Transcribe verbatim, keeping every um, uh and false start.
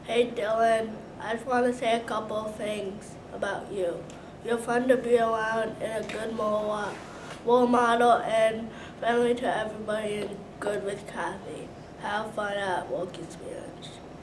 Hey Dylan, I just want to say a couple of things about you. You're fun to be around and a good role role model and friendly to everybody and good with Kathy. Have fun at Wilkie's Ranch.